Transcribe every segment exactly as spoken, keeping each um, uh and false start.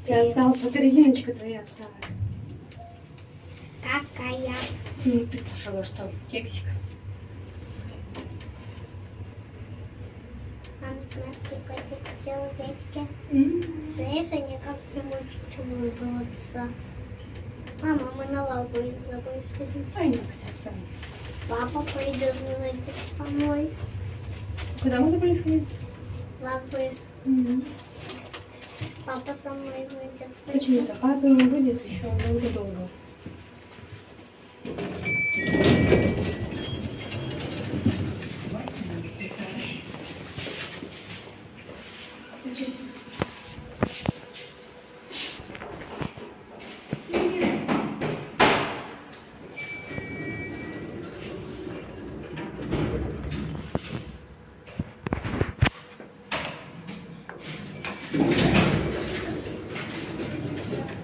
У тебя осталась, вот резиночка твоя осталась. Какая? Ну, ты кушала что? Кексик? Мам, смотри, котик сердечки. Mm-hmm. Да если никак не может выбраться. Мама, мы на Валку с тобой сходить. Ай, не хотят сами. Папа пойдет вместе со мной. Куда мы забыли сходить? В Валквиз. Mm-hmm. Папа со мной выйдет. Почему-то папы не будет еще долго-долго.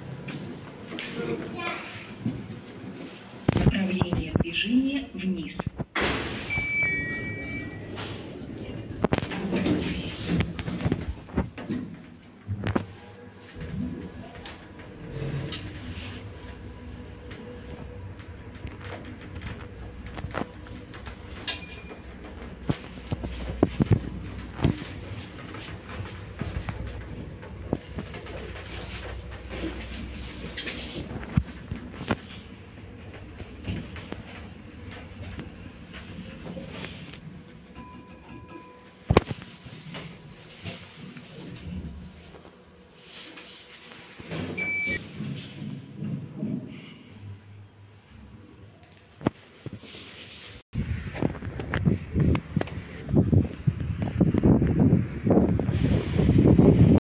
Направление движения вниз.